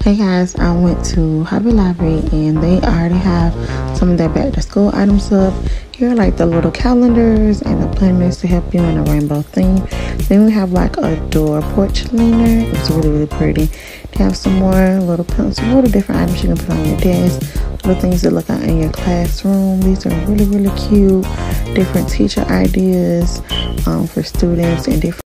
Hey guys, I went to Hobby Lobby and they already have some of their back to school items up. Here are like the little calendars and the planners to help you in a rainbow theme. Then we have like a door porch leaner. It's really pretty. They have some more little pencils, little different items you can put on your desk, little things to look at in your classroom. These are really cute, different teacher ideas for students and different